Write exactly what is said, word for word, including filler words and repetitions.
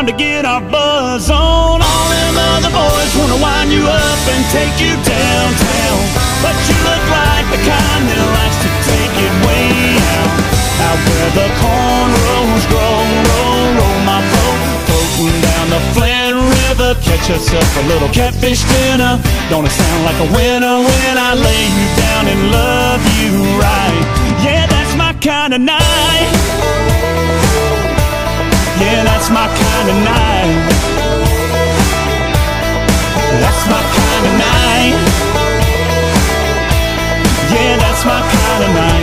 to get our buzz on. All them other boys wanna wind you up and take you downtown, but you look like the kind that likes to take it way out. Out where the cornrows grow, roll, roll my boat, floating down the Flint River. Catch yourself a little catfish dinner. Don't it sound like a winner when I lay you down and love you right? Yeah, that's my kind of night. Yeah, that's my kind of night. That's my kind of night. Yeah, that's my kind of night.